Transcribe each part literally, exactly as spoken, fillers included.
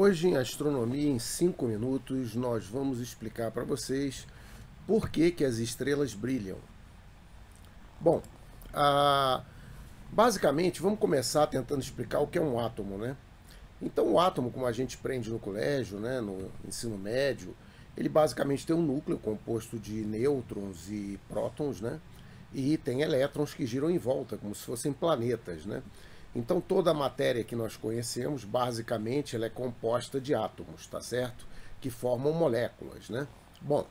Hoje em Astronomia em cinco minutos nós vamos explicar para vocês por que, que as estrelas brilham. Bom, ah, basicamente vamos começar tentando explicar o que é um átomo, né? Então o átomo, como a gente aprende no colégio, né, no ensino médio, ele basicamente tem um núcleo composto de nêutrons e prótons, né? E tem elétrons que giram em volta, como se fossem planetas, né? Então toda a matéria que nós conhecemos, basicamente, ela é composta de átomos, tá certo? Que formam moléculas, né? Bom,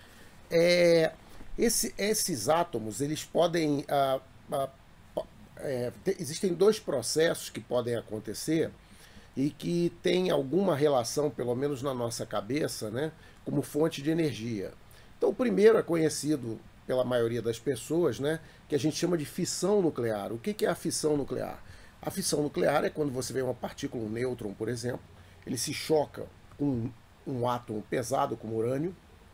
é, esse, esses átomos, eles podem... Ah, ah, é, te, existem dois processos que podem acontecer e que têm alguma relação, pelo menos na nossa cabeça, né, como fonte de energia. Então o primeiro é conhecido pela maioria das pessoas, né, que a gente chama de fissão nuclear. O que é a fissão nuclear? A fissão nuclear é quando você vê uma partícula, um nêutron, por exemplo, ele se choca com um átomo pesado como urânio,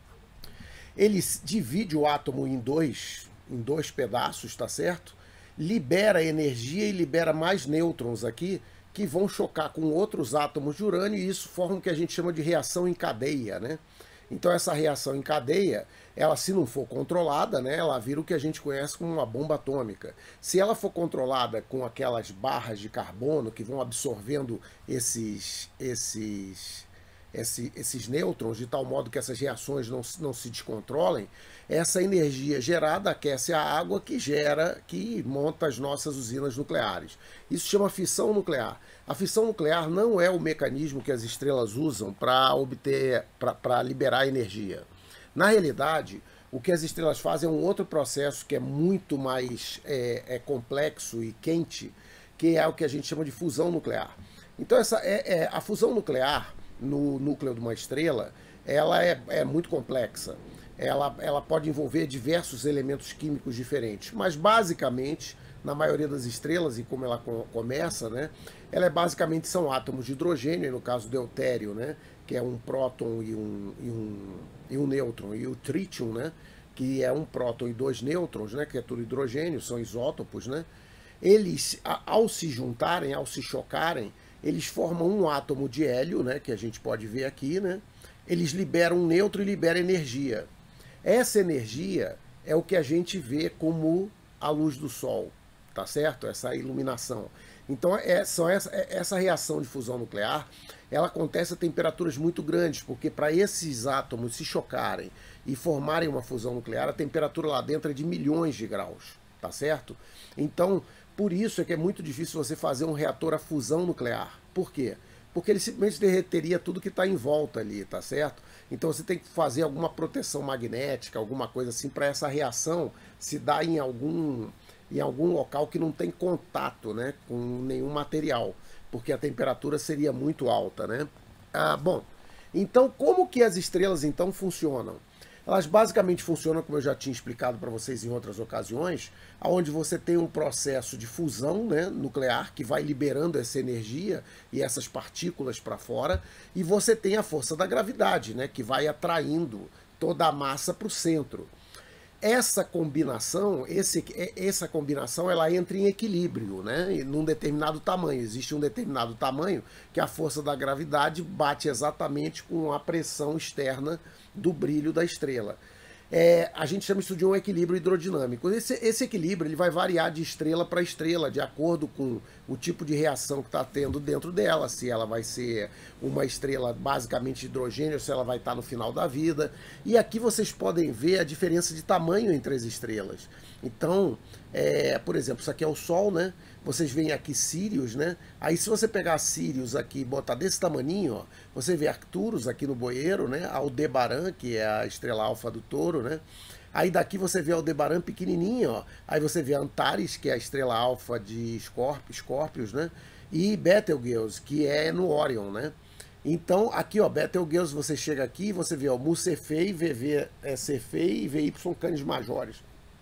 ele divide o átomo em dois, em dois pedaços, tá certo? Libera energia e libera mais nêutrons aqui, que vão chocar com outros átomos de urânio, e isso forma o que a gente chama de reação em cadeia, né? Então essa reação em cadeia, ela se não for controlada, né, ela vira o que a gente conhece como uma bomba atômica. Se ela for controlada com aquelas barras de carbono que vão absorvendo esses, esses, esse, esses nêutrons, de tal modo que essas reações não, não se descontrolem, essa energia gerada aquece a água que gera, que monta as nossas usinas nucleares. Isso chama fissão nuclear. A fissão nuclear não é o mecanismo que as estrelas usam para obter, para liberar energia. Na realidade, o que as estrelas fazem é um outro processo que é muito mais é, é complexo e quente, que é o que a gente chama de fusão nuclear. Então essa é, é a fusão nuclear no núcleo de uma estrela, ela é, é muito complexa. Ela, ela pode envolver diversos elementos químicos diferentes, mas basicamente, na maioria das estrelas, e como ela começa, né, ela é basicamente são átomos de hidrogênio, no caso do deutério, né, que é um próton e um, e um, e um nêutron, e o trítio, né, que é um próton e dois nêutrons, né, que é tudo hidrogênio, são isótopos, né, eles, ao se juntarem, ao se chocarem, eles formam um átomo de hélio, né, que a gente pode ver aqui, né, eles liberam um nêutron e liberam energia. Essa energia é o que a gente vê como a luz do Sol, tá certo? Essa iluminação. Então, é, só essa, essa reação de fusão nuclear, ela acontece a temperaturas muito grandes, porque para esses átomos se chocarem e formarem uma fusão nuclear, a temperatura lá dentro é de milhões de graus, tá certo? Então, por isso é que é muito difícil você fazer um reator a fusão nuclear. Por quê? Porque ele simplesmente derreteria tudo que está em volta ali, tá certo? Então você tem que fazer alguma proteção magnética, alguma coisa assim, para essa reação se dar em algum, em algum local que não tem contato, né, com nenhum material, porque a temperatura seria muito alta, né? Ah, bom, então como que as estrelas então funcionam? Elas basicamente funcionam, como eu já tinha explicado para vocês em outras ocasiões, onde você tem um processo de fusão, né, nuclear que vai liberando essa energia e essas partículas para fora, e você tem a força da gravidade, né, que vai atraindo toda a massa para o centro. Essa combinação, esse, essa combinação, ela entra em equilíbrio, né, num determinado tamanho. Existe um determinado tamanho que a força da gravidade bate exatamente com a pressão externa do brilho da estrela. É, a gente chama isso de um equilíbrio hidrodinâmico. Esse, esse equilíbrio ele vai variar de estrela para estrela, de acordo com o tipo de reação que está tendo dentro dela, se ela vai ser uma estrela basicamente de hidrogênio, ou se ela vai estar no final da vida. E aqui vocês podem ver a diferença de tamanho entre as estrelas. Então, é, por exemplo, isso aqui é o Sol, né? Vocês veem aqui Sirius, né? Aí se você pegar Sirius aqui e botar desse tamaninho, ó, você vê Arcturus aqui no boeiro, né? Aldebaran, que é a estrela alfa do Touro, né? Aí daqui você vê Aldebaran pequenininho, ó. Aí você vê Antares, que é a estrela alfa de Escórpios, né? E Betelgeuse, que é no Órion, né? Então, aqui, ó, Betelgeuse, você chega aqui e você vê, ó, Mu Cephei, V V Cephei e V Y Canis Majoris.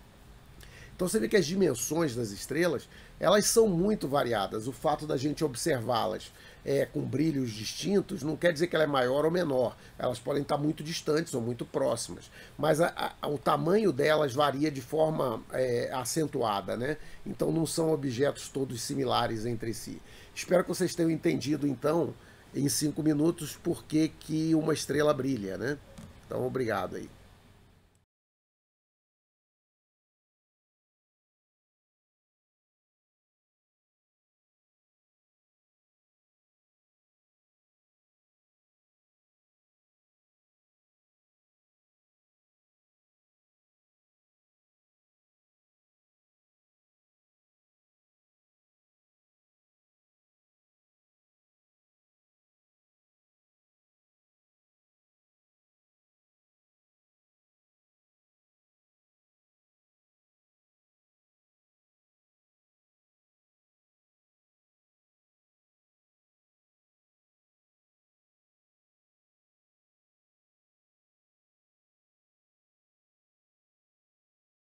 Então você vê que as dimensões das estrelas, elas são muito variadas. O fato da gente observá-las é, com brilhos distintos não quer dizer que ela é maior ou menor. Elas podem estar muito distantes ou muito próximas. Mas a, a, o tamanho delas varia de forma é, acentuada, né? Então não são objetos todos similares entre si. Espero que vocês tenham entendido, então, em cinco minutos por que que uma estrela brilha, né? Então, obrigado aí.